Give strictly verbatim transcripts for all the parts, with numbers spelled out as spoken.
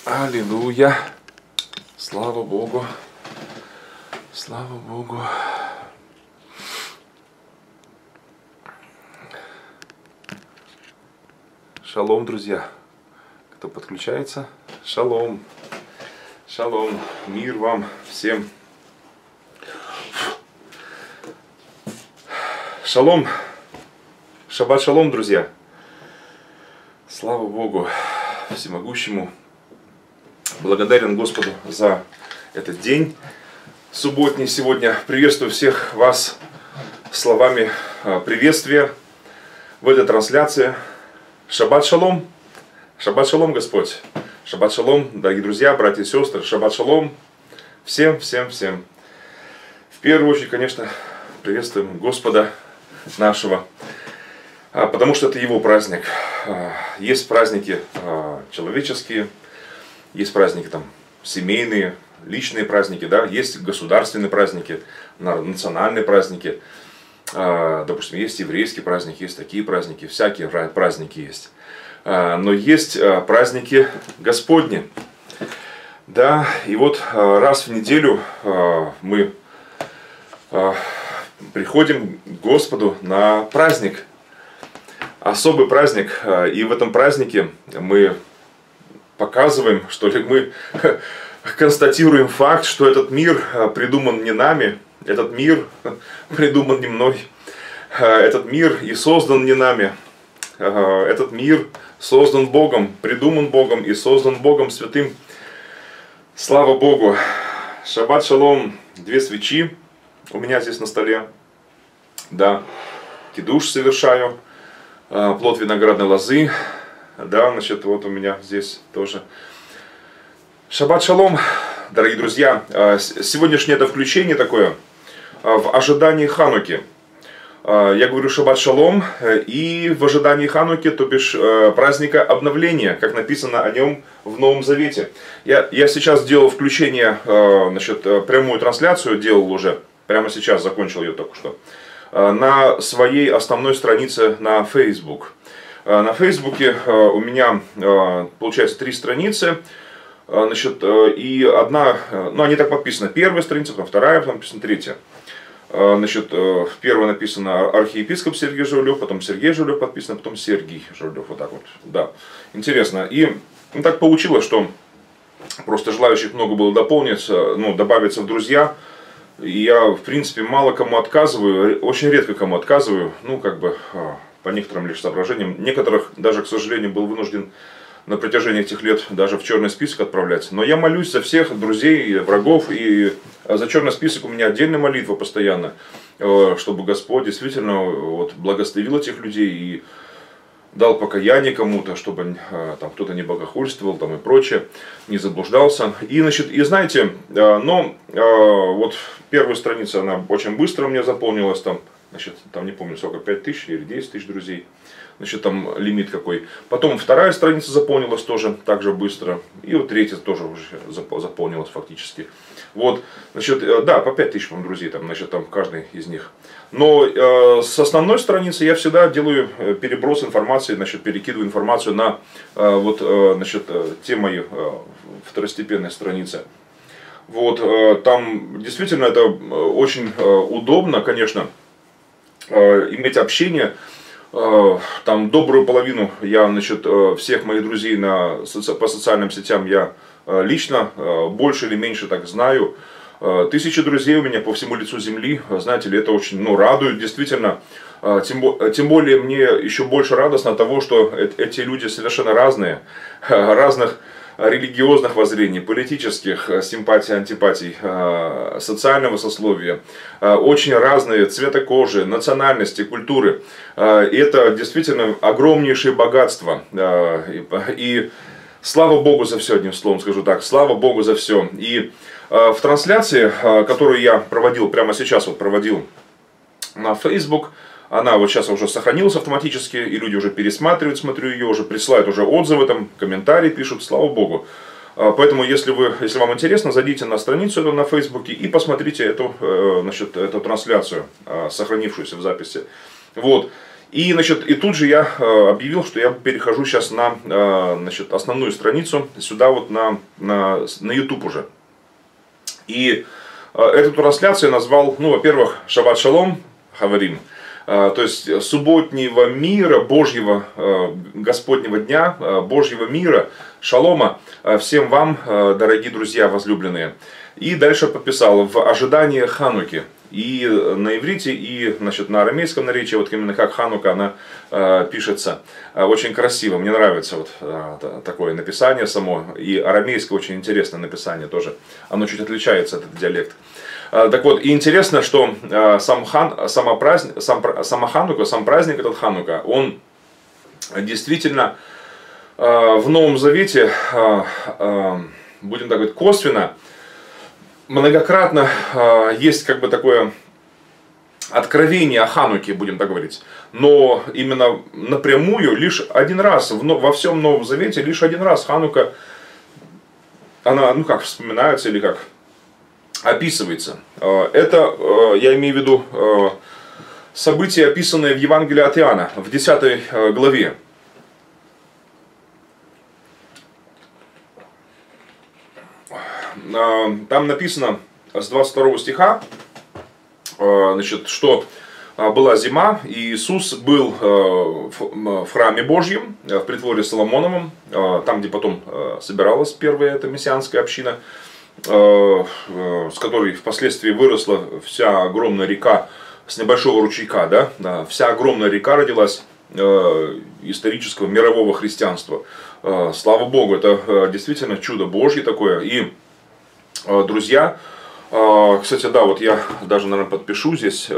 Аллилуйя. Слава Богу. Слава Богу. Шалом, друзья. Кто подключается? Шалом. Шалом. Мир вам всем. Шалом. Шаббат шалом, друзья. Слава Богу Всемогущему. Благодарен Господу за этот день субботний сегодня. Приветствую всех вас словами приветствия в этой трансляции. Шаббат шалом. Шаббат шалом, Господь. Шаббат шалом, дорогие друзья, братья и сестры. Шаббат шалом. Всем, всем, всем. В первую очередь, конечно, приветствуем Господа нашего, потому что это Его праздник. Есть праздники человеческие, есть праздники там семейные, личные праздники, да, есть государственные праздники, национальные праздники, допустим, есть еврейский праздник, есть такие праздники, всякие праздники есть. Но есть праздники Господни. Да, и вот раз в неделю мы приходим к Господу на праздник. Особый праздник. И в этом празднике мы показываем, что ли, мы констатируем факт, что этот мир придуман не нами, этот мир придуман не мной, этот мир и создан не нами, этот мир создан Богом, придуман Богом и создан Богом Святым. Слава Богу! Шаббат шалом, две свечи у меня здесь на столе, да, кидуш совершаю, плод виноградной лозы. Да, значит, вот у меня здесь тоже. Шаббат шалом, дорогие друзья. Сегодняшнее это включение такое в ожидании Хануки. Я говорю шаббат шалом и в ожидании Хануки, то бишь праздника обновления, как написано о нем в Новом Завете. Я, я сейчас делал включение, значит, прямую трансляцию делал уже, прямо сейчас закончил ее только что, на своей основной странице на Facebook. На Фейсбуке у меня получается три страницы, значит, и одна, ну они так подписаны, первая страница, потом вторая, потом написано третья. Значит, первая написана архиепископ Сергей Журавлев, потом Сергей Журавлев подписано, потом Сергей Журавлев, вот так вот, да, интересно. И ну, так получилось, что просто желающих много было дополниться, ну, добавиться в друзья. И я, в принципе, мало кому отказываю, очень редко кому отказываю, ну, как бы, по некоторым лишь соображениям. Некоторых даже, к сожалению, был вынужден на протяжении этих лет даже в черный список отправлять. Но я молюсь за всех друзей, врагов, и за черный список у меня отдельная молитва постоянно, чтобы Господь действительно вот, благословил этих людей и дал покаяние кому-то, чтобы там кто-то не богохульствовал там, и прочее, не заблуждался. И, значит, и знаете, но вот первая страница, она очень быстро у меня заполнилась, там, значит, там не помню сколько, пять тысяч или десять тысяч друзей, значит, там лимит какой. Потом вторая страница заполнилась тоже так же быстро, и вот третья тоже уже заполнилась фактически. Вот, значит, да, по пять тысяч, по-моему, друзей, там, значит, там каждый из них. Но э, с основной страницы я всегда делаю переброс информации, значит, перекидываю информацию на э, вот, э, значит, те мои э, второстепенные страницы. Вот, э, там действительно это очень э, удобно, конечно, э, иметь общение. Э, там добрую половину я, значит, э, всех моих друзей на, соци по социальным сетям я э, лично э, больше или меньше так знаю. Тысячи друзей у меня по всему лицу земли, знаете ли, это очень, ну, радует, действительно. Тем, тем более мне еще больше радостно от того, что эти люди совершенно разные, разных религиозных воззрений, политических симпатий, антипатий, социального сословия, очень разные цвета кожи, национальности, культуры. И это действительно огромнейшее богатство. И слава Богу за все, одним словом скажу так, слава Богу за все. И в трансляции, которую я проводил, прямо сейчас вот проводил на Facebook, она вот сейчас уже сохранилась автоматически, и люди уже пересматривают, смотрю ее, уже присылают уже отзывы, там, комментарии пишут, слава Богу. Поэтому, если, вы, если вам интересно, зайдите на страницу эту на Facebook и посмотрите эту, значит, эту трансляцию, сохранившуюся в записи. Вот. И, значит, и тут же я объявил, что я перехожу сейчас на, значит, основную страницу, сюда вот на, на, на YouTube уже. И эту трансляцию я назвал, ну, во-первых, Шаббат Шалом, говорим. То есть субботнего мира, Божьего, Господнего дня, Божьего мира, шалома всем вам, дорогие друзья, возлюбленные. И дальше подписал: в ожидании Хануки. И на иврите, и, значит, на арамейском наречии, вот именно как Ханука она э, пишется, э, очень красиво. Мне нравится вот э, такое написание само. И арамейское очень интересное написание тоже. Оно чуть отличается, этот диалект. Э, так вот, и интересно, что э, сам, хан, сама, праздник, сам, сама Ханука, сам праздник этот Ханука, он действительно э, в Новом Завете, э, э, будем так говорить, косвенно, многократно э, есть как бы такое откровение о Хануке, будем так говорить. Но именно напрямую лишь один раз, в, во всем Новом Завете, лишь один раз Ханука, она, ну как, вспоминается или как описывается. Э, это, э, я имею в виду, э, события, описанные в Евангелии от Иоанна, в десятой э, главе. Там написано с двадцать второго стиха, значит, что была зима, и Иисус был в храме Божьем, в притворе Соломоновом, там, где потом собиралась первая эта мессианская община, с которой впоследствии выросла вся огромная река с небольшого ручейка, да, вся огромная река родилась исторического мирового христианства. Слава Богу, это действительно чудо Божье такое. И друзья, кстати, да, вот я даже, наверное, подпишу здесь.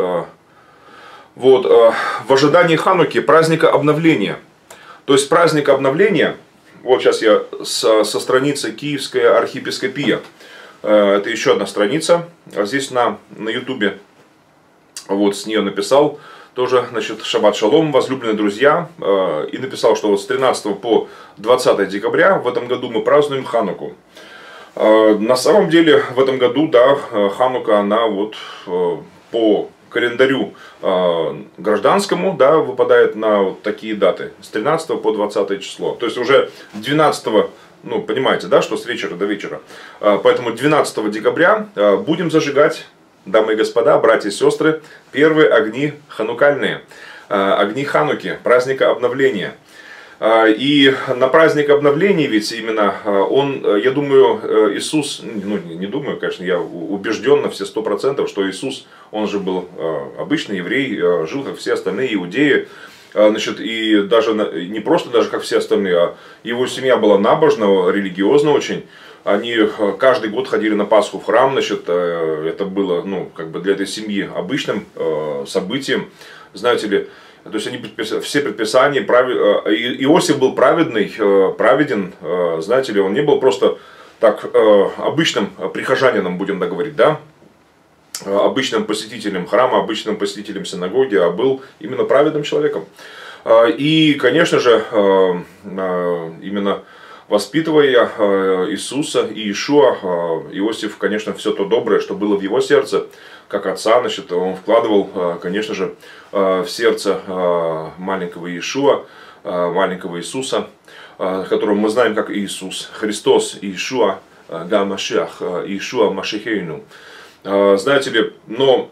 Вот, в ожидании Хануки, праздника обновления. То есть праздник обновления, вот сейчас я со, со страницы Киевская архиепископия. Это еще одна страница. Здесь на, на ютубе, вот с нее написал тоже, значит, Шаббат Шалом, возлюбленные друзья. И написал, что вот с тринадцатого по двадцатое декабря в этом году мы празднуем Хануку. На самом деле в этом году, да, Ханука, она вот по календарю гражданскому, да, выпадает на вот такие даты, с тринадцатого по двадцатое число. То есть уже двенадцатого, ну, понимаете, да, что с вечера до вечера. Поэтому двенадцатого декабря будем зажигать, дамы и господа, братья и сестры, первые огни ханукальные, огни Хануки, праздника обновления. И на праздник обновления ведь именно он, я думаю, Иисус, ну не думаю, конечно, я убежден на все сто процентов, что Иисус, он же был обычный еврей, жил как все остальные иудеи, значит, и даже не просто даже как все остальные, а его семья была набожна, религиозна очень. Они каждый год ходили на Пасху в храм, значит, это было, ну, как бы для этой семьи обычным событием, знаете ли. То есть они все предписания, Иосиф был праведный, праведен, знаете ли, он не был просто так обычным прихожанином, будем так говорить, да, обычным посетителем храма, обычным посетителем синагоги, а был именно праведным человеком. И, конечно же, именно воспитывая Иисуса и Иешуа, Иосиф, конечно, все то доброе, что было в его сердце, как отца, значит, он вкладывал, конечно же, в сердце маленького Иешуа, маленького Иисуса, которого мы знаем как Иисус, Христос, Иешуа, Га Машиах, Иешуа Машихейну. Знаете ли, но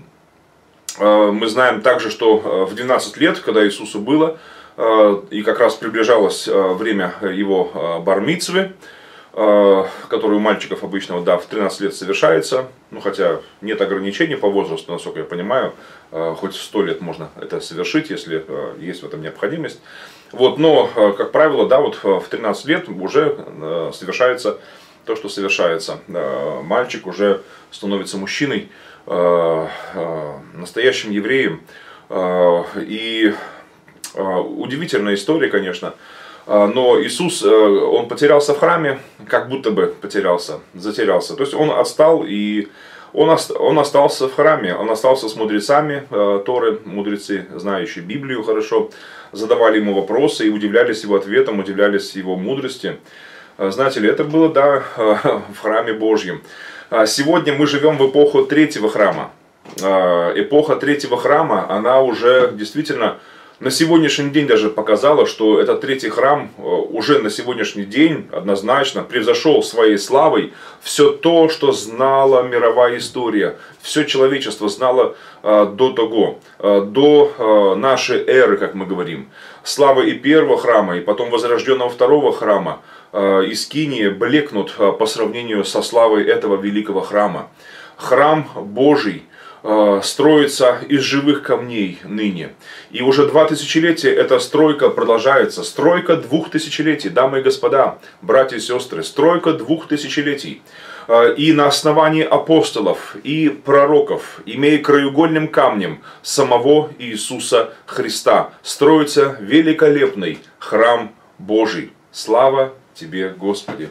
мы знаем также, что в двенадцать лет, когда Иисусу было, и как раз приближалось время его бар-мицвы, который у мальчиков обычно, да, в тринадцать лет совершается, ну хотя нет ограничений по возрасту, насколько я понимаю, хоть в сто лет можно это совершить, если есть в этом необходимость. Вот, но, как правило, да, вот в тринадцать лет уже совершается то, что совершается. Мальчик уже становится мужчиной, настоящим евреем. И удивительная история, конечно. Но Иисус, он потерялся в храме, как будто бы потерялся, затерялся. То есть он отстал, и он, он остался в храме, он остался с мудрецами Торы, мудрецы, знающие Библию хорошо, задавали ему вопросы и удивлялись его ответам, удивлялись его мудрости. Знаете ли, это было, да, в храме Божьем. Сегодня мы живем в эпоху третьего храма. Эпоха третьего храма, она уже действительно на сегодняшний день даже показало, что этот третий храм уже на сегодняшний день однозначно превзошел своей славой все то, что знала мировая история, все человечество знало до того, до нашей эры, как мы говорим. Слава и первого храма, и потом возрожденного второго храма из Скинии блекнут по сравнению со славой этого великого храма. Храм Божий строится из живых камней ныне. И уже два тысячелетия эта стройка продолжается. Стройка двух тысячелетий, дамы и господа, братья и сестры, стройка двух тысячелетий. И на основании апостолов и пророков, имея краеугольным камнем самого Иисуса Христа, строится великолепный храм Божий. Слава Тебе, Господи!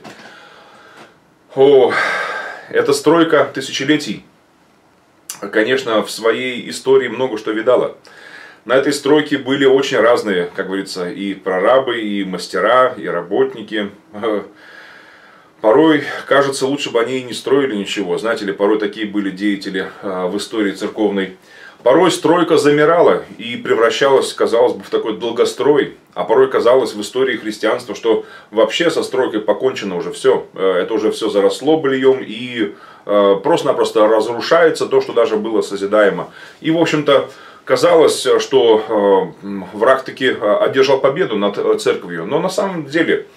О, эта стройка тысячелетий, конечно, в своей истории много что видала. На этой стройке были очень разные, как говорится, и прорабы, и мастера, и работники. Порой, кажется, лучше бы они и не строили ничего. Знаете ли, порой такие были деятели в истории церковной. Порой стройка замирала и превращалась, казалось бы, в такой долгострой. А порой казалось в истории христианства, что вообще со стройкой покончено уже все. Это уже все заросло быльем и просто-напросто разрушается то, что даже было созидаемо. И, в общем-то, казалось, что враг таки одержал победу над церковью. Но на самом деле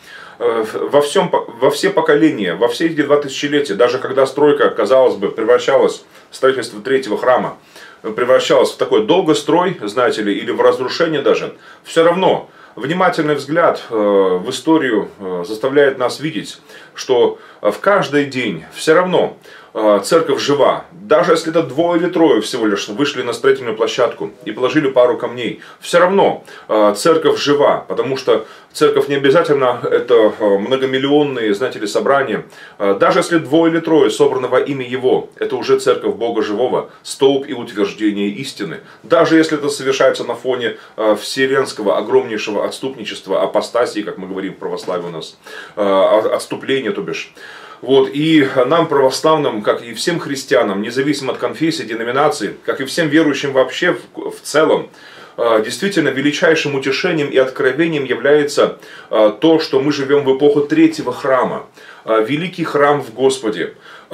во, всем, во все поколения, во все эти два тысячелетия, даже когда стройка, казалось бы, превращалась в строительство третьего храма, превращалась в такой долгострой, знаете ли, или в разрушение даже, все равно внимательный взгляд в историю заставляет нас видеть, что в каждый день все равно церковь жива. Даже если это двое или трое всего лишь вышли на строительную площадку и положили пару камней, все равно церковь жива, потому что церковь не обязательно это многомиллионные, знаете ли, собрания. Даже если двое или трое собраны во имя Его, это уже церковь Бога живого, столб и утверждение истины. Даже если это совершается на фоне вселенского огромнейшего отступничества, апостасии, как мы говорим в православии у нас, отступления, то бишь. Вот, и нам, православным, как и всем христианам, независимо от конфессии, деноминации, как и всем верующим вообще в, в целом, действительно величайшим утешением и откровением является то, что мы живем в эпоху третьего храма. Великий храм в Господе,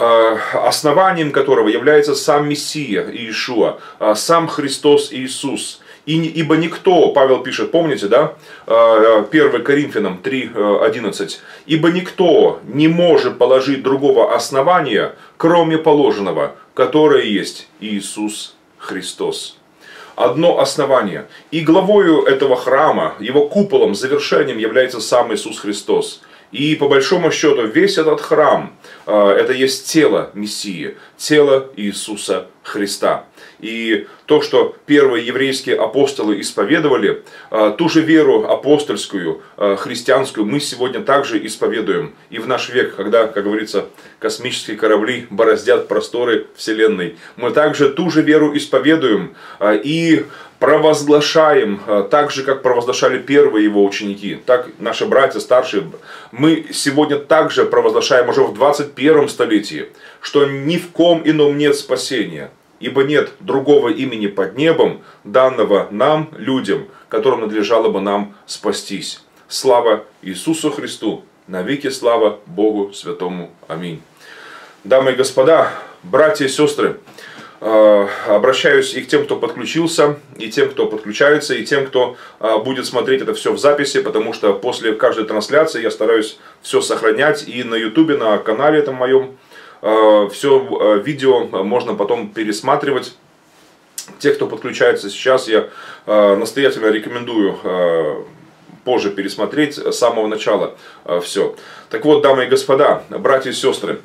основанием которого является сам Мессия Иешуа, сам Христос Иисус. И, ибо никто, Павел пишет, помните, да, первое Коринфянам три одиннадцать, ибо никто не может положить другого основания, кроме положенного, которое есть Иисус Христос. Одно основание. И главою этого храма, его куполом, завершением является сам Иисус Христос. И по большому счету весь этот храм, это есть тело Мессии, тело Иисуса Христа. И то, что первые еврейские апостолы исповедовали, ту же веру апостольскую, христианскую, мы сегодня также исповедуем. И в наш век, когда, как говорится, космические корабли бороздят просторы Вселенной, мы также ту же веру исповедуем и провозглашаем, так же, как провозглашали первые его ученики, так наши братья старшие, мы сегодня также провозглашаем уже в двадцать первом столетии, что ни в ком ином нет спасения, ибо нет другого имени под небом, данного нам, людям, которым надлежало бы нам спастись. Слава Иисусу Христу, навеки слава Богу Святому. Аминь. Дамы и господа, братья и сестры, обращаюсь и к тем, кто подключился, и тем, кто подключается, и тем, кто будет смотреть это все в записи, потому что после каждой трансляции я стараюсь все сохранять и на ютубе, на канале этом моем. Все видео можно потом пересматривать. Те, кто подключается сейчас, я настоятельно рекомендую позже пересмотреть с самого начала все. Так вот, дамы и господа, братья и сестры,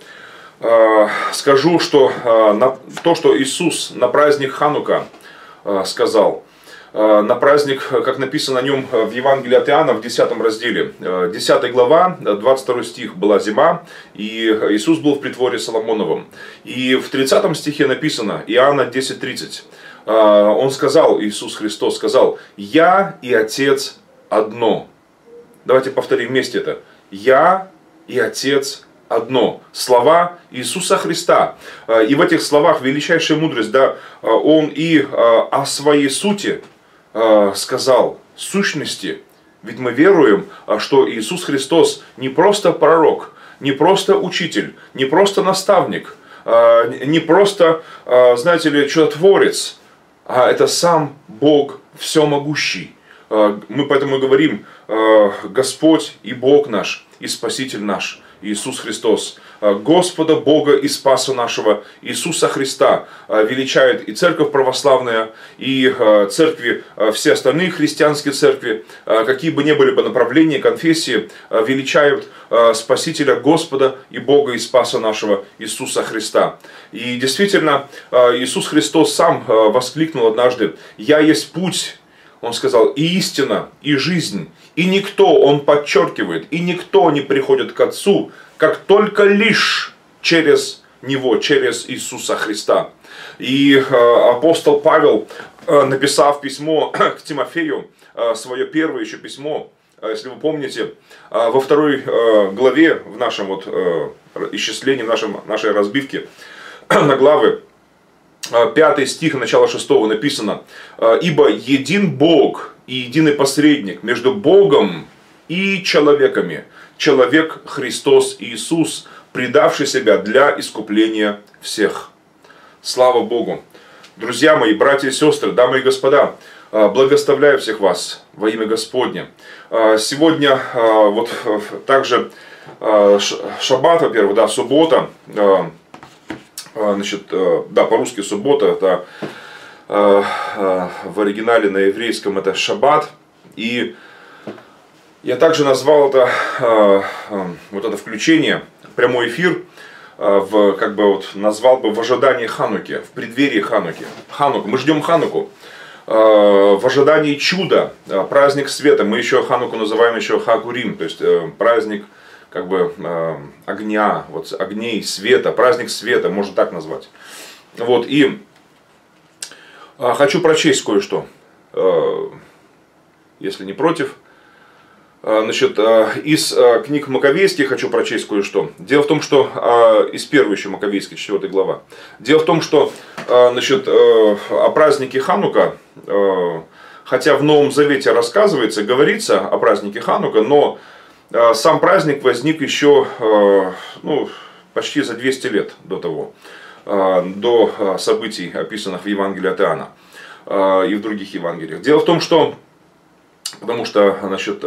скажу, что то, что Иисус на праздник Ханука сказал, на праздник, как написано о нем в Евангелии от Иоанна в десятом разделе, десятая глава, двадцать второй стих, была зима, и Иисус был в притворе Соломоновом. И в тридцатом стихе написано, Иоанна десять тридцать, Он сказал, Иисус Христос сказал: «Я и Отец одно». Давайте повторим вместе это. «Я и Отец одно». Слова Иисуса Христа. И в этих словах величайшая мудрость, да, Он и о своей сути сказал сущности, ведь мы веруем, что Иисус Христос не просто пророк, не просто учитель, не просто наставник, не просто, знаете ли, чудотворец, а это сам Бог всемогущий. Мы поэтому и говорим: Господь и Бог наш, и Спаситель наш, Иисус Христос. Господа Бога и Спаса нашего Иисуса Христа величает и церковь православная, и церкви, все остальные христианские церкви, какие бы ни были бы направления, конфессии, величают Спасителя Господа и Бога и Спаса нашего Иисуса Христа. И действительно, Иисус Христос сам воскликнул однажды: «Я есть путь». Он сказал: «И истина, и жизнь, и никто», он подчеркивает, «и никто не приходит к Отцу, как только лишь через Него, через Иисуса Христа». И апостол Павел, написав письмо к Тимофею, свое первое еще письмо, если вы помните, во второй главе в нашем вот исчислении, в нашем, нашей разбивке на главы, пятый стих, начало шестого написано: «Ибо един Бог и единый посредник между Богом и человеками, человек Христос Иисус, предавший себя для искупления всех». Слава Богу! Друзья мои, братья и сестры, дамы и господа, благословляю всех вас во имя Господне. Сегодня вот также шаббат, во-первых, да, суббота. Значит, да, по-русски суббота, это в оригинале на еврейском это шаббат. И я также назвал это, вот это включение, прямой эфир, в, как бы вот назвал бы в ожидании Хануки, в преддверии Хануки. Хануку, мы ждем Хануку. В ожидании чуда, праздник света. Мы еще Хануку называем еще Хагурим, то есть праздник как бы э, огня, вот огней, света, праздник света, можно так назвать. Вот, и э, хочу прочесть кое-что, э, если не против. Э, значит, э, из э, книг Маковейских хочу прочесть кое-что. Дело в том, что, э, из первой еще Маковейской, четвёртой глава. Дело в том, что э, значит, э, о празднике Ханука, э, хотя в Новом Завете рассказывается, говорится о празднике Ханука, но сам праздник возник еще ну, почти за двести лет до того, до событий, описанных в Евангелии от Иоанна и в других Евангелиях. Дело в том, что, потому что, значит,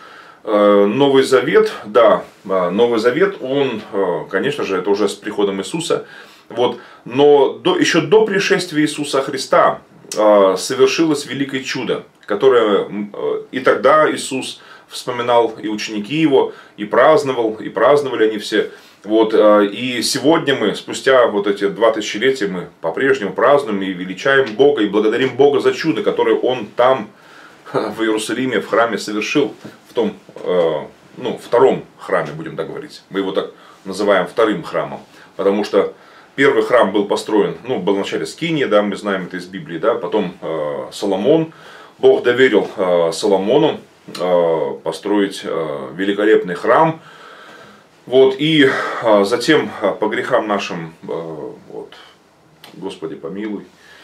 Новый Завет, да, Новый Завет, он, конечно же, это уже с приходом Иисуса, вот, но до, еще до пришествия Иисуса Христа совершилось великое чудо, которое и тогда Иисус вспоминал, и ученики его, и праздновал, и праздновали они все. Вот, и сегодня мы, спустя вот эти два тысячелетия, мы по-прежнему празднуем и величаем Бога, и благодарим Бога за чудо, которое Он там, в Иерусалиме, в храме совершил, в том, ну, втором храме, будем так говорить. Мы его так называем вторым храмом, потому что первый храм был построен, ну, был вначале Скиния, да, мы знаем это из Библии, да, потом Соломон, Бог доверил Соломону построить великолепный храм. Вот, и затем по грехам нашим, вот, Господи помилуй,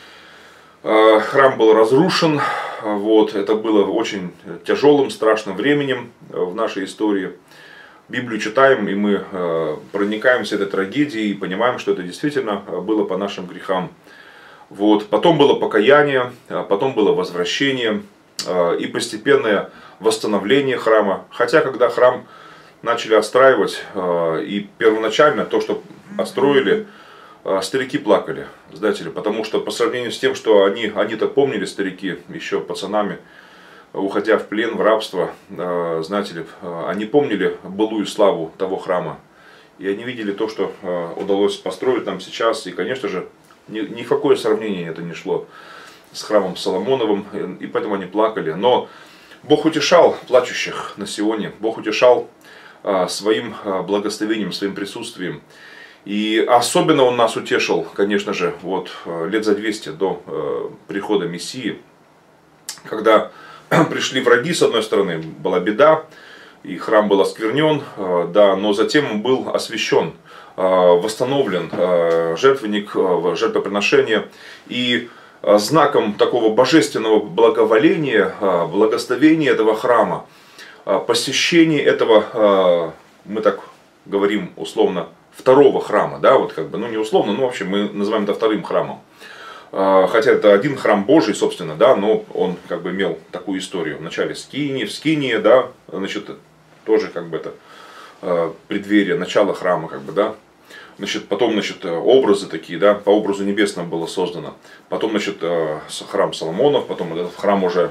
храм был разрушен. Вот, это было очень тяжелым, страшным временем в нашей истории. Библию читаем, и мы проникаемся этой трагедией и понимаем, что это действительно было по нашим грехам. Вот, потом было покаяние, потом было возвращение и постепенное восстановление храма. Хотя, когда храм начали отстраивать, и первоначально то, что отстроили, старики плакали, знаете ли, потому что по сравнению с тем, что они, они-то помнили, старики, еще пацанами, уходя в плен, в рабство, знаете ли, они помнили былую славу того храма. И они видели то, что удалось построить нам сейчас, и, конечно же, ни, ни в какое сравнение это не шло с храмом Соломоновым, и поэтому они плакали. Но Бог утешал плачущих на Сионе, Бог утешал а, своим а, благословением, своим присутствием. И особенно Он нас утешил, конечно же, вот, лет за двести до а, прихода Мессии, когда пришли враги, с одной стороны, была беда, и храм был осквернен, а, да, но затем он был освящен, а, восстановлен а, жертвенник, а, жертвоприношение, и знаком такого божественного благоволения, благословения этого храма, посещение этого, мы так говорим условно, второго храма, да, вот как бы, ну не условно, ну вообще мы называем это вторым храмом. Хотя это один храм Божий, собственно, да, но он как бы имел такую историю. Вначале Скинии, в Скинии, да, значит, тоже как бы это преддверие, начало храма, как бы, да. Значит, потом, значит, образы такие, да, по образу небесному было создано. Потом, значит, храм Соломонов, потом этот храм уже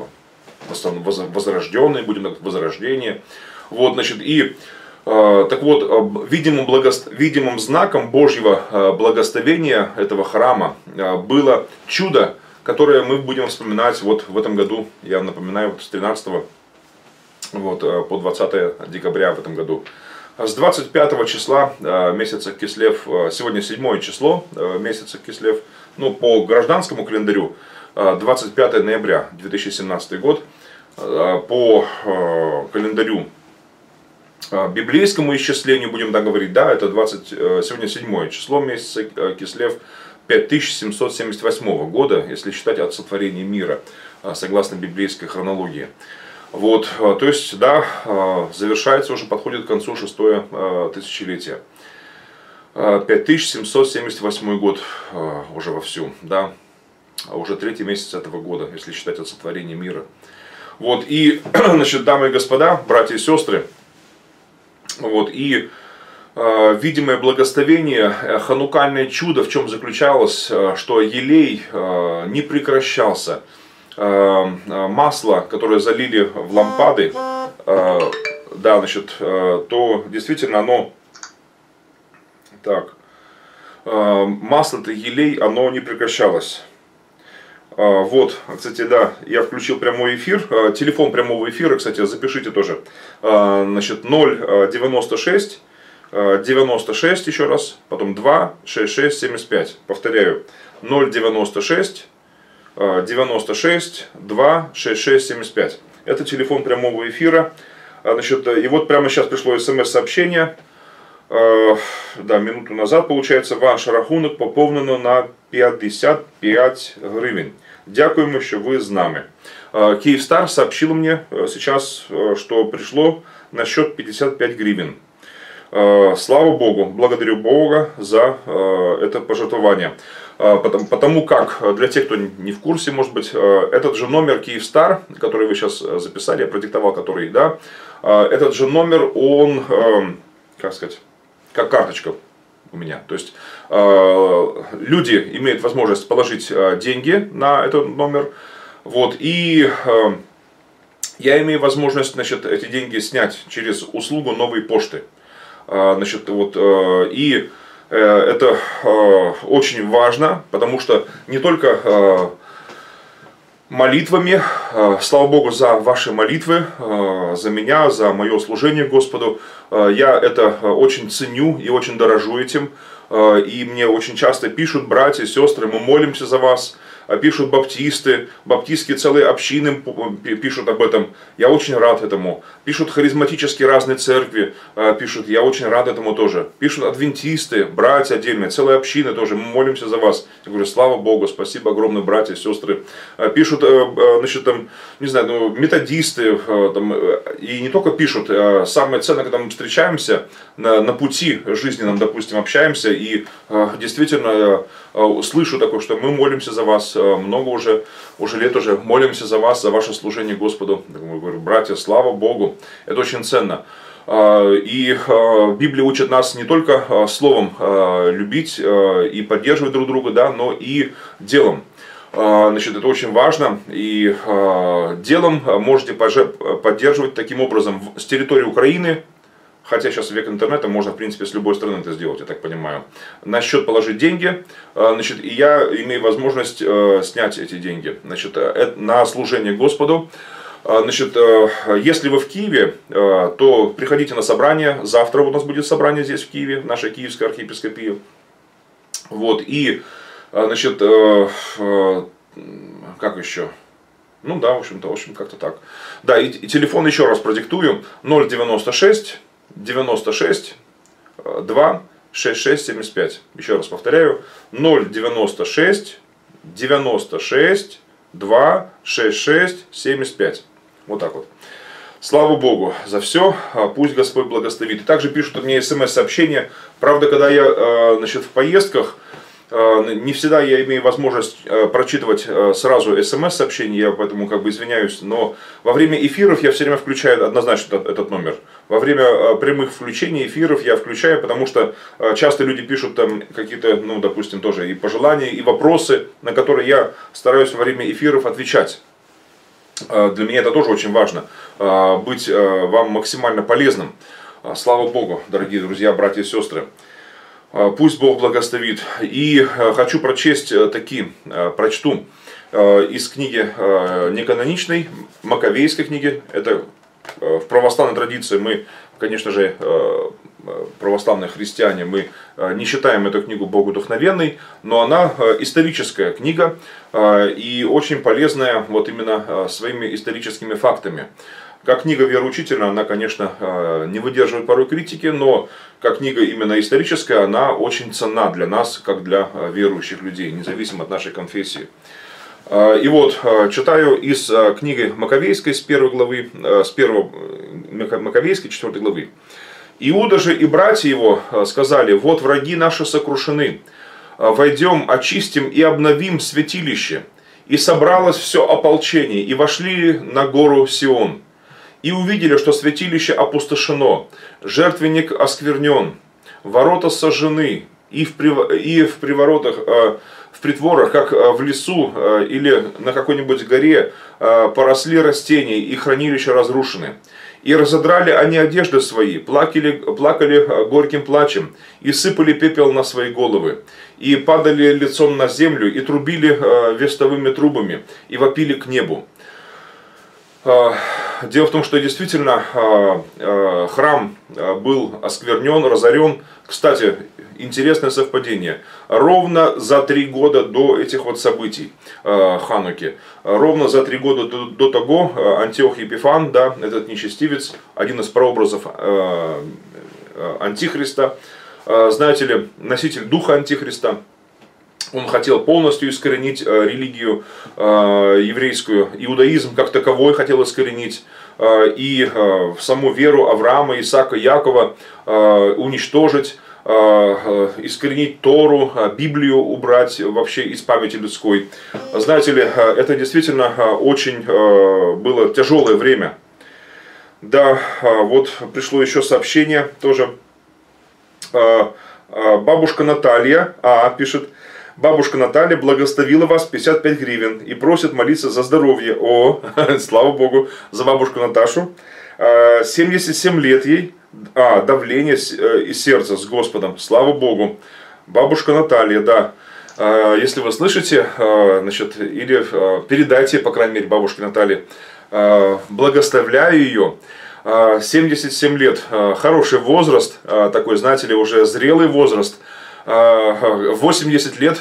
возрожденный, будем так, возрождение. Вот, значит, и так вот, видимым, благост... видимым знаком Божьего благословения этого храма было чудо, которое мы будем вспоминать вот в этом году, я напоминаю, вот с тринадцатого вот, по двадцатое декабря в этом году. С двадцать пятого числа месяца Кислев, сегодня седьмое число месяца Кислев, ну по гражданскому календарю, двадцать пятое ноября две тысячи семнадцатый год, по календарю библейскому исчислению, будем так говорить, да, это двадцать, сегодня седьмое число месяца Кислев пять тысяч семьсот семьдесят восьмого года, если считать от сотворения мира, согласно библейской хронологии. Вот, то есть, да, завершается, уже подходит к концу шестое тысячелетие. пять тысяч семьсот семьдесят восьмой год уже вовсю, да, уже третий месяц этого года, если считать от сотворения мира. Вот, и, значит, дамы и господа, братья и сестры, вот, и э, видимое благословение, ханукальное чудо в чем заключалось, что елей э, не прекращался. Масло, которое залили в лампады, да, значит, то действительно оно, так, масло-то, елей, оно не прекращалось. Вот, кстати, да, я включил прямой эфир, телефон прямого эфира, кстати, запишите тоже, значит, ноль девяносто шесть девяносто шесть, еще раз, потом два шестьдесят шесть семьдесят пять, повторяю, ноль девяносто шесть девяносто шесть два шестьдесят шесть семьдесят пять. Это телефон прямого эфира. Значит, и вот прямо сейчас пришло смс-сообщение. Да, минуту назад, получается, ваш рахунок поповнено на пятьдесят пять гривен. Дякуємо, що ви з нами. Киевстар сообщил мне сейчас, что пришло на счет пятьдесят пять гривен. Слава Богу, благодарю Бога за это пожертвование. Потому, потому как, для тех, кто не в курсе, может быть, этот же номер Киевстар, который вы сейчас записали, я продиктовал, который, да, этот же номер, он, как сказать, как карточка у меня. То есть, люди имеют возможность положить деньги на этот номер, вот, и я имею возможность, значит, эти деньги снять через услугу новой почты. Значит, вот, и это очень важно, потому что не только молитвами, слава Богу за ваши молитвы, за меня, за мое служение Господу, я это очень ценю и очень дорожу этим. И мне очень часто пишут братья, сестры, мы молимся за вас. Пишут баптисты, баптистские целые общины пишут об этом. Я очень рад этому. Пишут харизматические разные церкви, пишут, я очень рад этому тоже. Пишут адвентисты, братья отдельные, целые общины тоже, мы молимся за вас. Я говорю, слава Богу, спасибо огромное, братья, сестры. Пишут, значит, там, не знаю, ну, методисты, там, и не только пишут, самое ценное, когда мы встречаемся на, на пути жизненном, допустим, общаемся, и действительно слышу такое, что мы молимся за вас, много уже, уже лет уже молимся за вас, за ваше служение Господу. Я говорю, братья, слава Богу, это очень ценно. И Библия учит нас не только словом любить и поддерживать друг друга, да, но и делом. Значит, это очень важно. И делом можете поддерживать таким образом с территории Украины. Хотя сейчас век интернета, можно, в принципе, с любой страны это сделать, я так понимаю. На счет положить деньги, значит, и я имею возможность снять эти деньги, значит, на служение Господу. Значит, если вы в Киеве, то приходите на собрание. Завтра у нас будет собрание здесь, в Киеве, в нашей Киевской архиепископии. Вот, и, значит, как еще? Ну да, в общем-то, в общем, как-то так. Да, и, и телефон еще раз продиктую. ноль девяносто шесть девяносто шесть два шестьдесят шесть семьдесят пять. Еще раз повторяю. ноль девяносто шесть девяносто шесть два шесть шесть семьдесят пять. Вот так вот. Слава Богу за все, пусть Господь благословит. И также пишут мне смс-сообщения. Правда, когда я, значит, в поездках, не всегда я имею возможность прочитывать сразу смс-сообщения, я поэтому как бы извиняюсь, но во время эфиров я все время включаю однозначно этот, этот номер. Во время прямых включений эфиров я включаю, потому что часто люди пишут там какие-то, ну, допустим, тоже и пожелания, и вопросы, на которые я стараюсь во время эфиров отвечать. Для меня это тоже очень важно, быть вам максимально полезным. Слава Богу, дорогие друзья, братья и сестры. Пусть Бог благословит. И хочу прочесть такие, прочту из книги неканоничной, Маковейской книги. Это в православной традиции мы, конечно же, православные христиане, мы не считаем эту книгу богодухновенной, но она историческая книга и очень полезная вот именно своими историческими фактами. Как книга вероучительная, она, конечно, не выдерживает порой критики, но как книга именно историческая, она очень ценна для нас, как для верующих людей, независимо от нашей конфессии. И вот, читаю из книги Маковейской, с первой главы, с первого Маковейской, четвертой главы. «Иуда же и братья его сказали: вот враги наши сокрушены, войдем, очистим и обновим святилище. И собралось все ополчение, и вошли на гору Сион. И увидели, что святилище опустошено, жертвенник осквернен, ворота сожжены, и в, прив... и в приворотах, в притворах, как в лесу или на какой-нибудь горе, поросли растения, и хранилища разрушены. И разодрали они одежды свои, плакали, плакали горьким плачем, и сыпали пепел на свои головы, и падали лицом на землю, и трубили вестовыми трубами, и вопили к небу». Дело в том, что действительно храм был осквернен, разорен. Кстати, интересное совпадение. Ровно за три года до этих вот событий Хануки, ровно за три года до, до того Антиох Епифан, да, этот нечестивец, один из прообразов Антихриста, знаете ли, носитель духа Антихриста, он хотел полностью искоренить религию еврейскую, иудаизм как таковой хотел искоренить, и саму веру Авраама, Исаака, Якова уничтожить, искоренить Тору, Библию убрать вообще из памяти людской. Знаете ли, это действительно очень было тяжелое время. Да, вот пришло еще сообщение тоже. Бабушка Наталья, а, пишет: бабушка Наталья благословила вас пятьдесят пять гривен и просит молиться за здоровье. О, слава Богу, за бабушку Наташу. семьдесят семь лет ей, а, давление и сердце с Господом. Слава Богу. Бабушка Наталья, да. Если вы слышите, значит, или передайте, по крайней мере, бабушке Наталье, благословляю ее. семьдесят семь лет, хороший возраст, такой, знаете ли, уже зрелый возраст. восемьдесят лет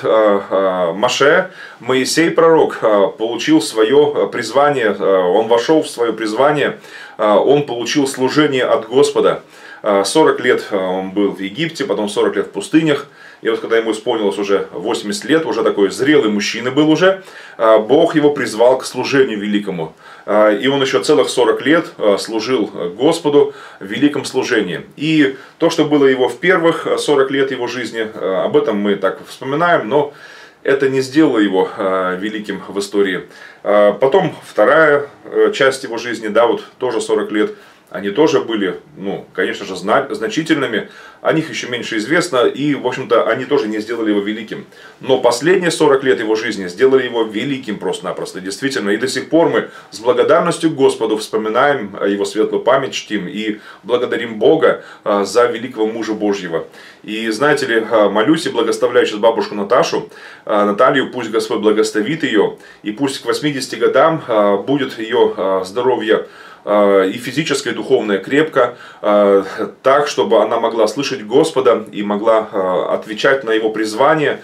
Моше, Моисей пророк, получил свое призвание, он вошел в свое призвание, он получил служение от Господа. сорок лет он был в Египте, потом сорок лет в пустынях. И вот когда ему исполнилось уже восемьдесят лет, уже такой зрелый мужчина был уже, Бог его призвал к служению великому. И он еще целых сорок лет служил Господу в великом служении. И то, что было его в первых сорок лет его жизни, об этом мы так вспоминаем, но это не сделало его великим в истории. Потом вторая часть его жизни, да, вот тоже сорок лет. Они тоже были, ну, конечно же, значительными, о них еще меньше известно, и, в общем-то, они тоже не сделали его великим. Но последние сорок лет его жизни сделали его великим просто-напросто, действительно. И до сих пор мы с благодарностью к Господу вспоминаем его светлую память, чтим и благодарим Бога за великого мужа Божьего. И, знаете ли, молюсь и благословляю сейчас бабушку Наташу, Наталью, пусть Господь благословит ее, и пусть к восьмидесяти годам будет ее здоровье и физическое, и духовное крепко, так, чтобы она могла слышать Господа и могла отвечать на Его призвание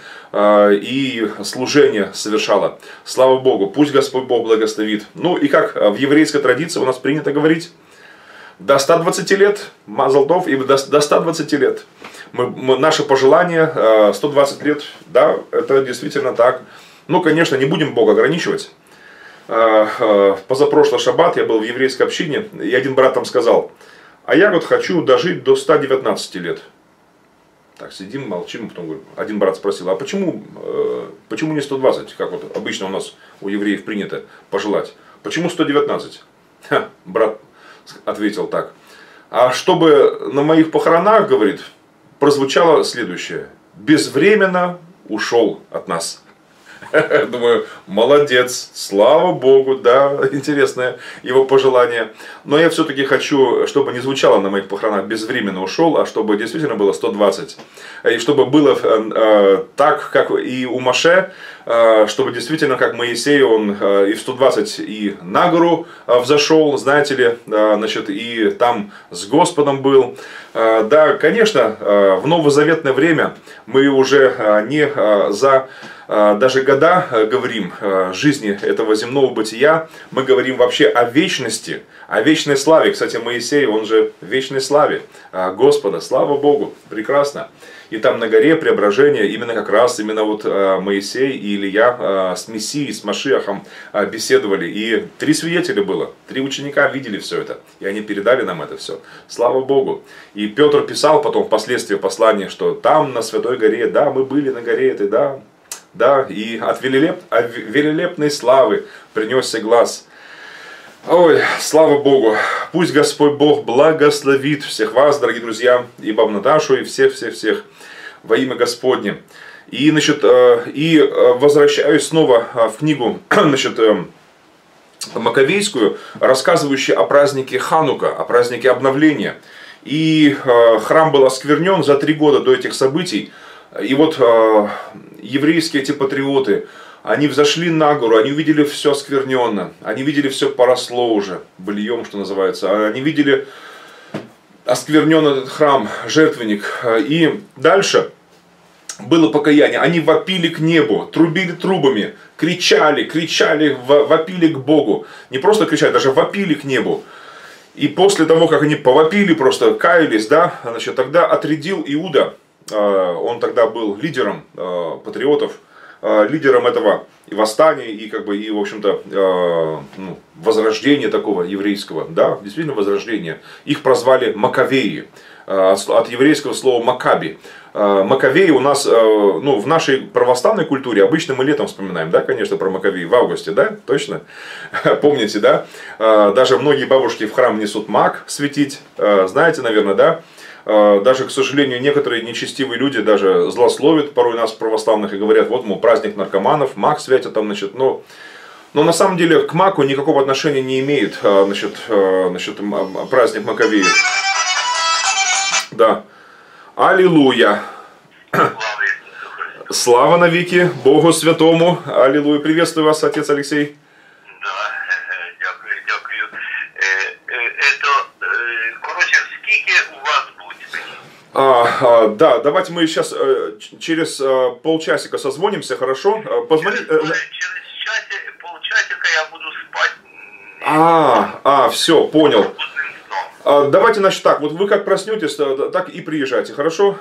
и служение совершала. Слава Богу, пусть Господь Бог благословит. Ну и как в еврейской традиции у нас принято говорить, до ста двадцати лет, мазал тов, и до, до ста двадцати лет. Мы, мы, наше пожелание, сто двадцать лет, да, это действительно так. Ну, конечно, не будем Бога ограничивать. Позапрошлый шаббат я был в еврейской общине, и один брат там сказал: а я вот хочу дожить до ста девятнадцати лет. Так, сидим, молчим, потом говорю, один брат спросил: а почему, почему не сто двадцать, как вот обычно у нас у евреев принято пожелать? Почему сто девятнадцать? Ха, брат ответил так: а чтобы на моих похоронах, говорит, прозвучало следующее: безвременно ушел от нас. Думаю, молодец, слава Богу, да, интересное его пожелание. Но я все-таки хочу, чтобы не звучало на моих похоронах безвременно ушел, а чтобы действительно было сто двадцать. И чтобы было э, так, как и у Моше, э, чтобы действительно, как Моисей, он э, и в сто двадцать и на гору э, взошел, знаете ли, э, значит, и там с Господом был. Э, да, конечно, э, в новозаветное время мы уже э, не э, за... даже года говорим жизни этого земного бытия, мы говорим вообще о вечности, о вечной славе. Кстати, Моисей, он же в вечной славе Господа, слава Богу, прекрасно. И там на горе преображения именно как раз, именно вот Моисей и Илья с Мессией, с Машиахом беседовали. И три свидетеля было, три ученика видели все это, и они передали нам это все. Слава Богу. И Петр писал потом впоследствии послание, что там на Святой горе, да, мы были на горе этой, да, да, и от велелеп, от велелепной славы принесся глаз. Ой, слава Богу. Пусть Господь Бог благословит всех вас, дорогие друзья, и бабу Наташу, и всех-всех-всех во имя Господне. И, значит, и возвращаюсь снова в книгу, значит, Маковейскую, рассказывающую о празднике Ханука, о празднике обновления. И храм был осквернен за три года до этих событий. И вот э, еврейские эти патриоты, они взошли на гору, они увидели все оскверненно, они видели все поросло уже, быльем, что называется, они видели осквернен этот храм, жертвенник. И дальше было покаяние, они вопили к небу, трубили трубами, кричали, кричали, вопили к Богу. Не просто кричали, даже вопили к небу. И после того, как они повопили, просто каялись, да, значит, тогда отрядил Иуда. Он тогда был лидером патриотов, лидером этого и восстания, и как бы и в общем-то ну, возрождения такого еврейского, да, действительно возрождения. Их прозвали Маковеи, от еврейского слова Макаби. Маковеи у нас, ну, в нашей православной культуре обычно мы летом вспоминаем, да, конечно, про Маковеи, в августе, да, точно, помните, да, даже многие бабушки в храм несут мак светить, знаете, наверное, да. Даже, к сожалению, некоторые нечестивые люди даже злословят порой нас, православных, и говорят: вот, мол, праздник наркоманов, мак светят там, значит, но, но на самом деле к маку никакого отношения не имеет, значит, значит, праздник Маковеев. Да. Аллилуйя. Слава навеки Богу Святому. Аллилуйя. Приветствую вас, отец Алексей. А, а, да, давайте мы сейчас э, через э, полчасика созвонимся, хорошо? Позвони... Через, через часе, полчасика я буду спать. А, а, все, понял. А, давайте, значит, так, вот вы как проснетесь, так и приезжайте, хорошо?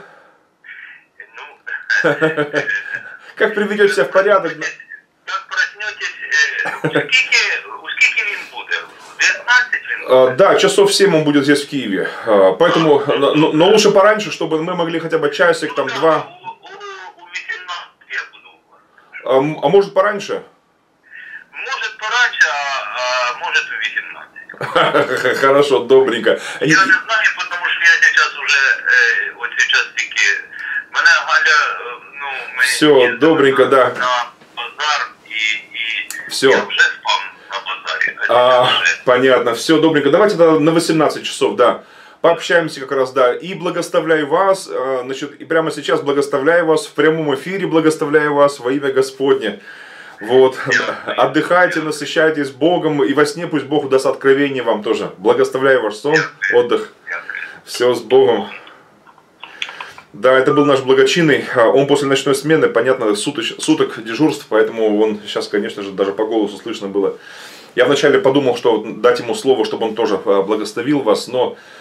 Ну... Как приведете себя в порядок? Как проснетесь, у скільки він буде? В девятнадцать він? Да, часов в семь он будет здесь в Киеве. Поэтому, но, но лучше пораньше, чтобы мы могли хотя бы часик, там, два. У восемнадцати я буду. А, а может пораньше? Может пораньше, а, а может в восемнадцать. Хорошо, добренько. Я не знаю, потому что я сейчас уже, э, вот сейчас таки, мене Галя, ну, мы... Все, добренько, да. На базар и, и все. Я уже спал на базаре. А, уже... Понятно, все, добренько. Давайте тогда на восемнадцать часов, да. Пообщаемся как раз, да. И благословляю вас, значит, и прямо сейчас благословляю вас, в прямом эфире благословляю вас во имя Господне. Вот, отдыхайте, насыщайтесь Богом, и во сне пусть Бог даст откровение вам тоже. Благословляю ваш сон, отдых. Все с Богом. Да, это был наш благочинный. Он после ночной смены, понятно, суток, суток дежурств, поэтому он сейчас, конечно же, даже по голосу слышно было. Я вначале подумал, что дать ему слово, чтобы он тоже благословил вас, но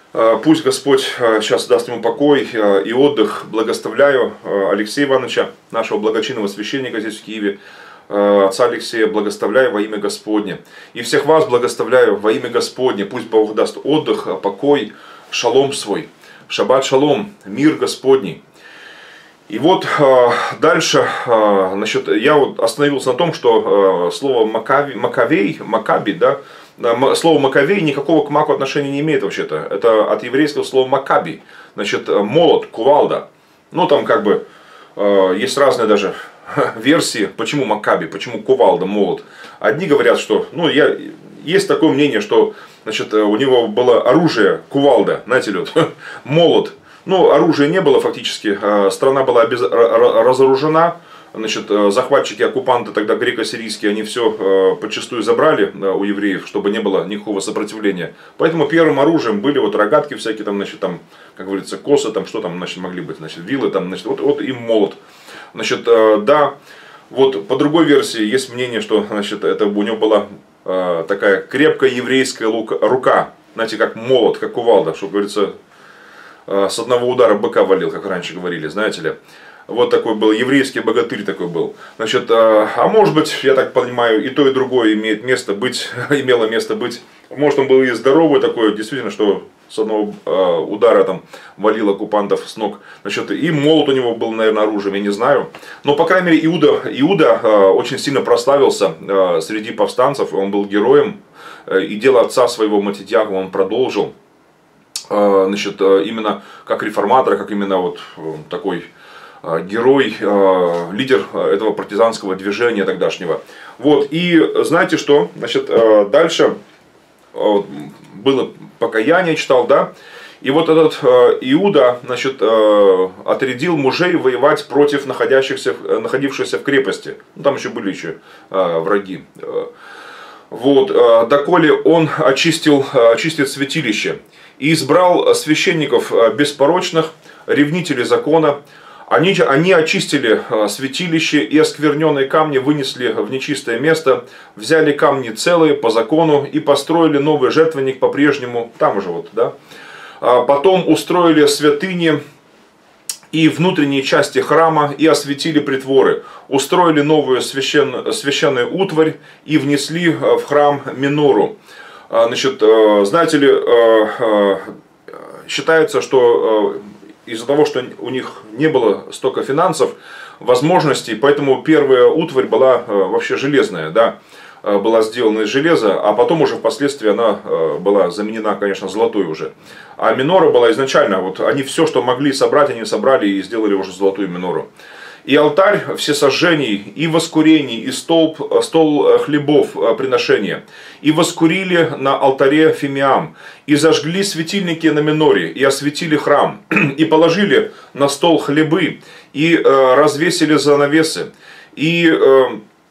Пусть Господь сейчас даст ему покой и отдых. Благословляю Алексея Ивановича, нашего благочинного священника здесь в Киеве, отца Алексея, благословляю во имя Господне. И всех вас благословляю во имя Господне. Пусть Бог даст отдых, покой, шалом свой. Шаббат шалом, мир Господний. И вот дальше, значит, я вот остановился на том, что слово Макавей, Макавей, Макаби, да, слово Маковей никакого к маку отношения не имеет вообще-то. Это от еврейского слова Макаби. Значит, молот, кувалда. Ну, там как бы э, есть разные даже версии, почему Макаби, почему кувалда, молот. Одни говорят, что, ну, я, есть такое мнение, что, значит, у него было оружие, кувалда, знаете ли, вот, молот. Ну, оружия не было фактически, страна была обез... разоружена. Значит, захватчики, оккупанты, тогда греко-сирийские, они все подчастую забрали у евреев, чтобы не было никакого сопротивления. Поэтому первым оружием были вот рогатки всякие, там, значит, там, как говорится, косы, там, что там, значит, могли быть, значит, вилы, там, значит, вот, вот им молот. Значит, да, вот по другой версии есть мнение, что, значит, это у него была такая крепкая еврейская рука, знаете, как молот, как кувалда, что, говорится, с одного удара быка валил, как раньше говорили, знаете ли. Вот такой был, еврейский богатырь такой был. Значит, а может быть, я так понимаю, и то, и другое имеет место быть, имело место быть. Может, он был и здоровый такой, действительно, что с одного удара там валил оккупантов с ног. Значит, и молот у него был, наверное, оружием, я не знаю. Но, по крайней мере, Иуда, Иуда очень сильно прославился среди повстанцев, он был героем. И дело отца своего Матитьяха он продолжил. Значит, именно как реформатор, как именно вот такой герой, лидер этого партизанского движения тогдашнего. Вот, и знаете что, значит, дальше было покаяние, читал, да, и вот этот Иуда, значит, отрядил мужей воевать против находящихся, находившихся в крепости. Ну, там еще были еще враги. Вот, доколе он очистил, очистит святилище и избрал священников беспорочных, ревнителей закона. Они, они очистили святилище и оскверненные камни вынесли в нечистое место, взяли камни целые по закону и построили новый жертвенник по-прежнему, там уже вот, да. Потом устроили святыни и внутренние части храма и осветили притворы, устроили новую священ, священную утварь и внесли в храм минору. Значит, знаете ли, считается, что из-за того, что у них не было столько финансов, возможностей, поэтому первая утварь была вообще железная, да, была сделана из железа, а потом уже впоследствии она была заменена, конечно, золотой уже. А минора была изначально, вот они все, что могли собрать, они собрали и сделали уже золотую минору. И алтарь всесожжений, и воскурений, и столб, стол хлебов приношения. И воскурили на алтаре фимиам, и зажгли светильники на миноре, и осветили храм, и положили на стол хлебы, и э, развесили занавесы, и э,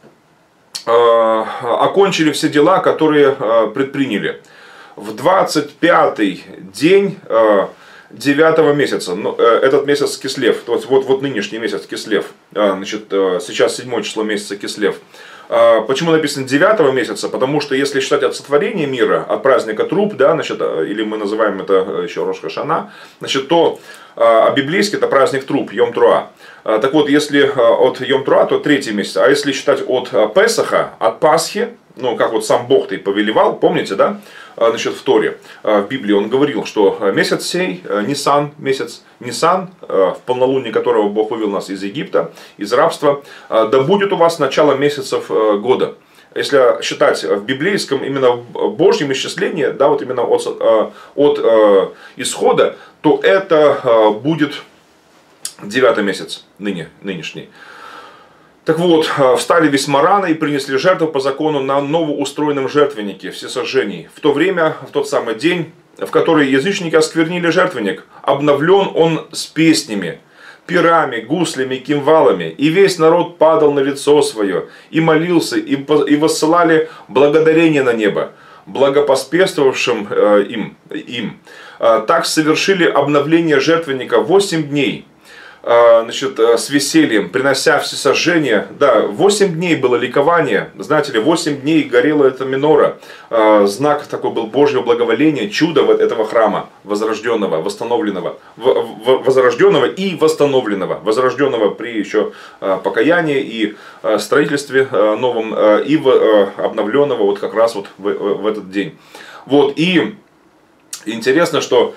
э, окончили все дела, которые э, предприняли. В двадцать пятый день э, девятого месяца, этот месяц Кислев, вот, вот, вот нынешний месяц Кислев, значит, сейчас седьмое число месяца Кислев. Почему написано девятого месяца? Потому что если считать от сотворения мира, от праздника Труб, да, значит, или мы называем это еще Рош ха-Шана, значит, то а библейский это праздник Труб, Йом-Труа. Так вот, если от Йом-Труа, то третий месяц, а если считать от Песаха, от Пасхи, ну, как вот сам Бог-то и повелевал, помните, да, значит, в Торе, в Библии он говорил, что месяц сей, Нисан, месяц Нисан, в полнолуние которого Бог вывел нас из Египта, из рабства, да будет у вас начало месяцев года. Если считать в библейском, именно в Божьем исчислении, да, вот именно от, от исхода, то это будет девятый месяц, ныне, нынешний. Так вот, встали весьма рано и принесли жертву по закону на новоустроенном жертвеннике всесожжений. В то время, в тот самый день, в который язычники осквернили жертвенник, обновлен он с песнями, пирами, гуслями, кимвалами, и весь народ падал на лицо свое, и молился, и воссылали благодарение на небо, благопоспешствовавшим им. им. Так совершили обновление жертвенника восемь дней. значит, с весельем, принося всесожжение. Да, восемь дней было ликование, знаете ли, восемь дней горела эта минора. Знак такой был Божьего благоволения, чудо этого храма, возрожденного, восстановленного, возрожденного и восстановленного. Возрожденного при еще покаянии и строительстве новом, и обновленного вот как раз вот в, в этот день. Вот, и интересно, что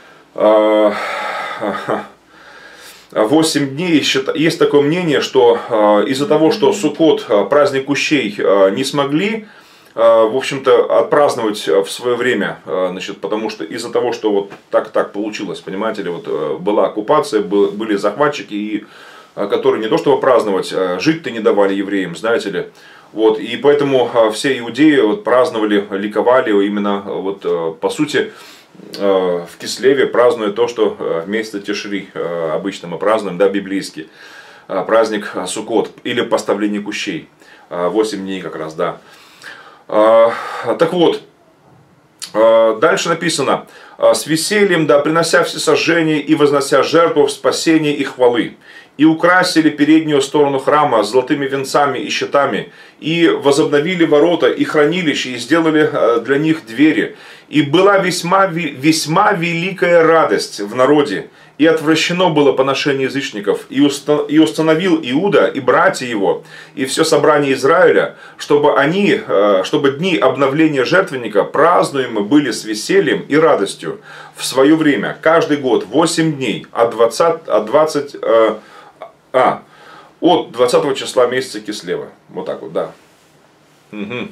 восемь дней, есть такое мнение, что из-за того, что Суккот, праздник кущей, не смогли, в общем-то, отпраздновать в свое время, значит, потому что из-за того, что вот так так получилось, понимаете ли, вот была оккупация, были захватчики, и, которые не то чтобы праздновать, жить-то не давали евреям, знаете ли. Вот, и поэтому все иудеи вот праздновали, ликовали именно, вот, по сути, в Кислеве, празднуя то, что в месяце Тишри обычно мы празднуем, да, библейский праздник Суккот или поставление кущей, восемь дней как раз, да. Так вот, дальше написано: с весельем, да, принося всесожжение и вознося жертву в спасение и хвалы. И украсили переднюю сторону храма золотыми венцами и щитами, и возобновили ворота и хранилища, и сделали для них двери. И была весьма, весьма великая радость в народе, и отвращено было поношение язычников, и установил Иуда и братья его, и все собрание Израиля, чтобы они, чтобы дни обновления жертвенника празднуемы были с весельем и радостью в свое время, каждый год, восемь дней, от двадцатого, от двадцатого, а, от двадцатого числа месяца Кислева. Вот так вот, да. Угу.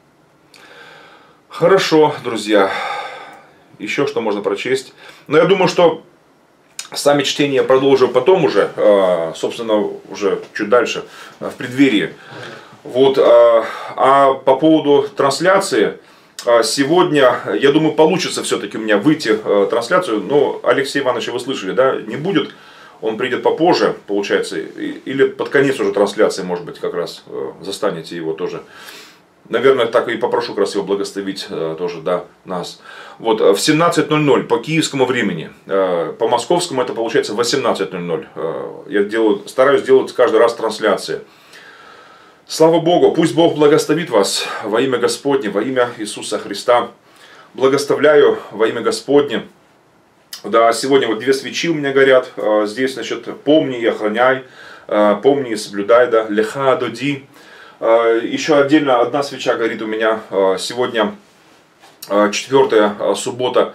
Хорошо, друзья. Еще что можно прочесть. Но я думаю, что сами чтения я продолжу потом уже, собственно, уже чуть дальше, в преддверии. Вот. А по поводу трансляции, сегодня, я думаю, получится все-таки у меня выйти трансляцию. Но Алексея Ивановича вы слышали, да, не будет. Он придет попозже, получается, или под конец уже трансляции, может быть, как раз застанете его тоже. Наверное, так и попрошу как раз его благословить тоже, да, нас. Вот, в семнадцать ноль ноль по киевскому времени, по московскому это получается восемнадцать ноль ноль. Я делаю, стараюсь делать каждый раз трансляции. Слава Богу, пусть Бог благословит вас во имя Господне, во имя Иисуса Христа. Благословляю во имя Господне. Да, сегодня вот две свечи у меня горят. Здесь, значит, помни и охраняй, помни и соблюдай, да, леха доди. Еще отдельно одна свеча горит у меня. Сегодня четвёртая суббота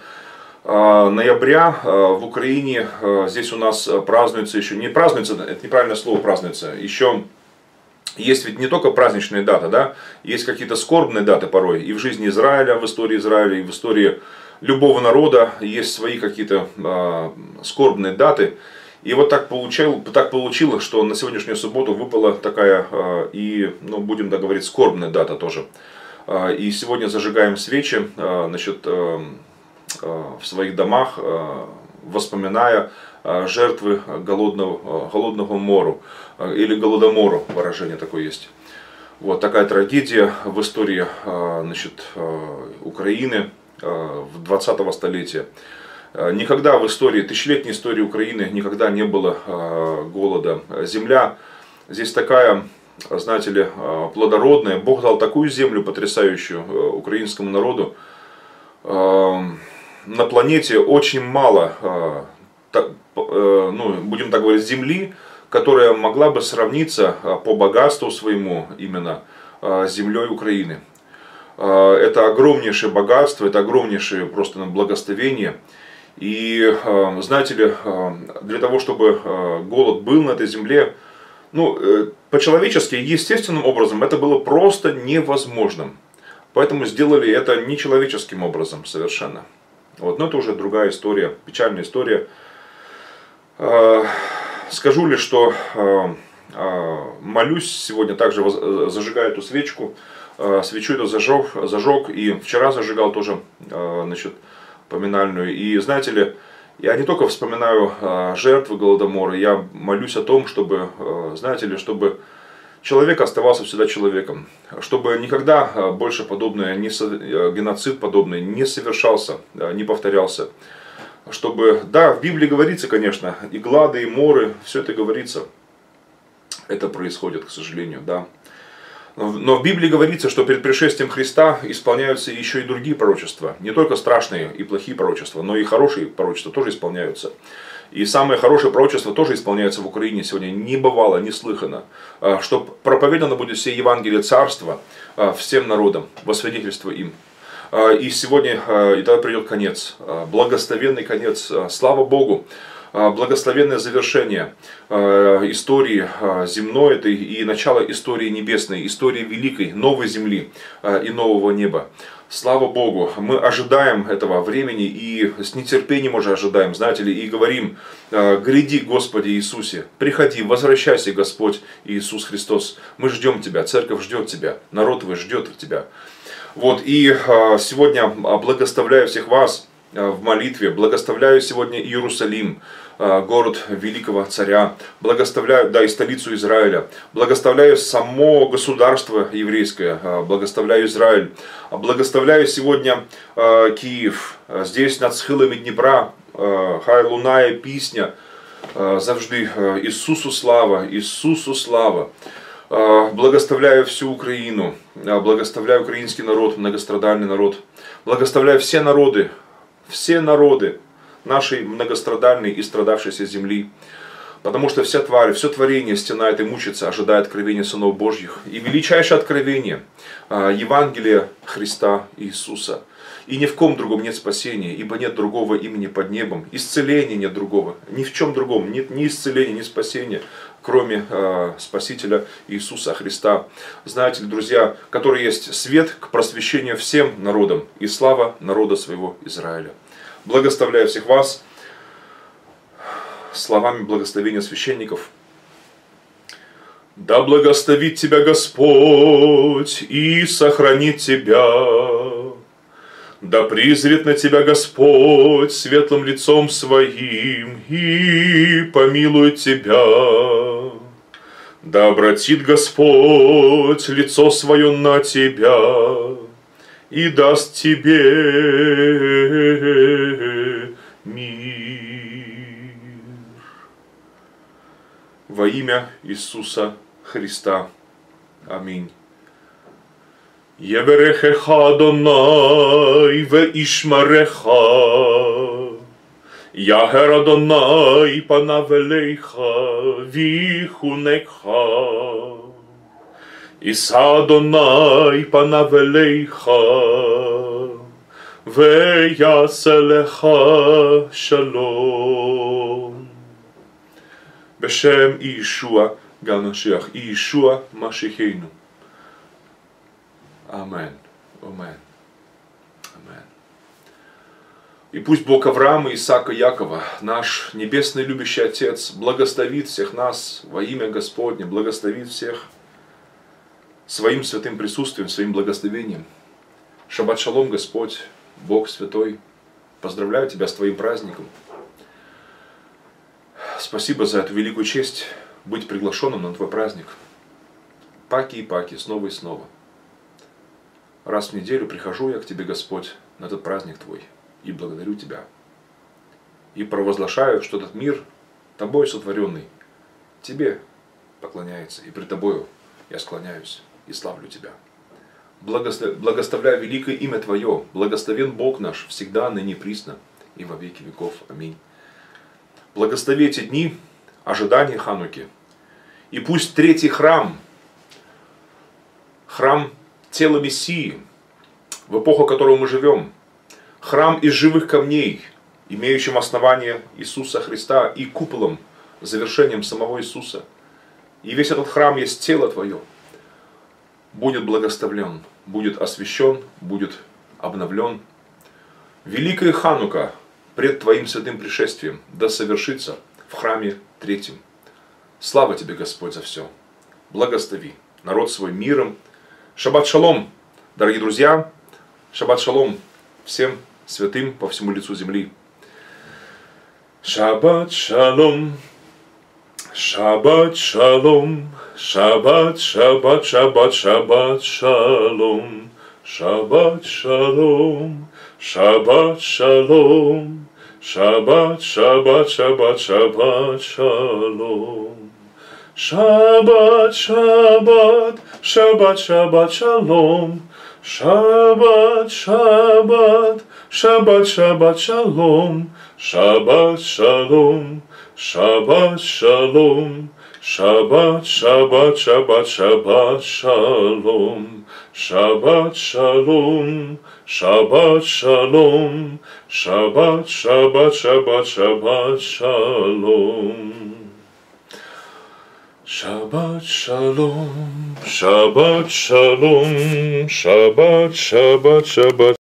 ноября в Украине. Здесь у нас празднуется еще, не празднуется, это неправильное слово, празднуется. Еще есть ведь не только праздничные даты, да, есть какие-то скорбные даты порой. И в жизни Израиля, в истории Израиля, и в истории любого народа есть свои какие-то э, скорбные даты. И вот так, получил, так получилось, что на сегодняшнюю субботу выпала такая, э, и, ну, будем так говорить, скорбная дата тоже. Э, и сегодня зажигаем свечи, э, значит, э, э, в своих домах, э, воспоминая э, жертвы голодного, э, голодного мору, э, или голодомору, выражение такое есть. Вот такая трагедия в истории э, значит, э, Украины в двадцатого столетия. Никогда в истории, тысячелетней истории Украины, никогда не было голода. Земля здесь такая, знаете ли, плодородная. Бог дал такую землю потрясающую украинскому народу. На планете очень мало, ну, будем так говорить, земли, которая могла бы сравниться по богатству своему именно с землей Украины. Это огромнейшее богатство, это огромнейшее просто благословение. И знаете ли, для того, чтобы голод был на этой земле, ну, по-человечески, естественным образом, это было просто невозможным. Поэтому сделали это нечеловеческим образом совершенно. Вот, но это уже другая история, печальная история. Скажу лишь, что молюсь сегодня, также зажигаю эту свечку. Свечу эту зажег, зажег, и вчера зажигал тоже, значит, поминальную. И знаете ли, я не только вспоминаю жертвы Голодомора, я молюсь о том, чтобы, знаете ли, чтобы человек оставался всегда человеком, чтобы никогда больше подобное, геноцид подобный не совершался, не повторялся. чтобы, да, в Библии говорится, конечно, и глады, и моры, все это говорится. Это происходит, к сожалению, да. Но в Библии говорится, что перед пришествием Христа исполняются еще и другие пророчества. Не только страшные и плохие пророчества, но и хорошие пророчества тоже исполняются. И самые хорошие пророчества тоже исполняются в Украине сегодня. Не бывало, не слыхано. Что проповедано будет все Евангелие Царства всем народам, во свидетельство им. И сегодня, и тогда придет конец, благословенный конец, слава Богу, благословенное завершение истории земной этой и начало истории небесной, истории великой, новой земли и нового неба. Слава Богу, мы ожидаем этого времени и с нетерпением уже ожидаем, знаете ли, и говорим: гряди, Господи Иисусе, приходи, возвращайся, Господь Иисус Христос, мы ждем Тебя, церковь ждет Тебя, народ Твой ждет Тебя. Вот, и сегодня благословляю всех вас в молитве, благословляю сегодня Иерусалим, город великого царя, благословляю, да, и столицу Израиля, благословляю само государство еврейское, благословляю Израиль, благословляю сегодня Киев, здесь над схилами Дніпра, хай лунає пісня завжди: Ісусу слава, Ісусу слава. Благословляю всю Украину, благословляю украинский народ, многострадальный народ, благословляю все народы, все народы нашей многострадальной и страдавшейся земли, потому что вся тварь, все творение стенает и мучится, ожидая откровения сынов Божьих. И величайшее откровение Евангелия Христа Иисуса. И ни в ком другом нет спасения, ибо нет другого имени под небом, исцеления нет другого, ни в чем другом нет ни исцеления, ни спасения, кроме э, Спасителя Иисуса Христа. Знаете ли, друзья, который есть свет к просвещению всем народам и слава народа своего Израиля. Благословляю всех вас словами благословения священников. Да благословит тебя Господь и сохранит тебя. Да призрит на тебя Господь светлым лицом своим и помилует тебя. Да обратит Господь лицо свое на тебя и даст тебе мир. Во имя Иисуса Христа. Аминь. יברכך אדוני וישמרך, יאר אדוני פניו אליך ויחונך, יישא אדוני פניו אליך ויעשה לך שלום. בשם ישוע המשיח, ישוע משיחנו. Амен. Амен. Амен. И пусть Бог Авраама, Исаака, Якова, наш небесный любящий Отец, благословит всех нас во имя Господне, благословит всех своим святым присутствием, своим благословением. Шаббат шалом, Господь, Бог святой, поздравляю тебя с твоим праздником. Спасибо за эту великую честь быть приглашенным на твой праздник. Паки и паки, снова и снова. Раз в неделю прихожу я к Тебе, Господь, на этот праздник Твой и благодарю Тебя. И провозглашаю, что этот мир, Тобой сотворенный, Тебе поклоняется, и пред Тобою я склоняюсь и славлю Тебя. Благословляю великое имя Твое, благословен Бог наш, всегда, ныне, присно и во веки веков. Аминь. Благослови эти дни ожидания Хануки. И пусть третий храм, храм тело Мессии, в эпоху, в которой мы живем, храм из живых камней, имеющим основание Иисуса Христа и куполом, завершением самого Иисуса. И весь этот храм есть тело Твое, будет благословлен, будет освящен, будет обновлен. Великая Ханука пред Твоим святым пришествием да совершится в храме третьем. Слава Тебе, Господь, за все. Благослови народ свой миром. Шаббат шалом, дорогие друзья, шаббат шалом всем святым по всему лицу земли. Шаббат шалом, шаббат шалом, шаббат, шаббат, шаббат, шаббат шалом, шаббат шалом, шаббат шалом, Shabbat, Shabbat, Shabbat, Shabbat Shalom. Shabbat, Shabbat, Shabbat, Shabbat Shalom. Shabbat, Shabbat, Shabbat, Shabbat Shalom. Shabbat Shalom. Shabbat Shalom. Shabbat, Shabbat, Shabbat, Shabbat Shalom. Shabbat Shalom. Shabbat Shalom. Shabbat, Shabbat, Shabbat, Shabbat Shalom. Shabbat Shalom. Shabbat Shalom. Shabbat, Shabbat, Shabbat.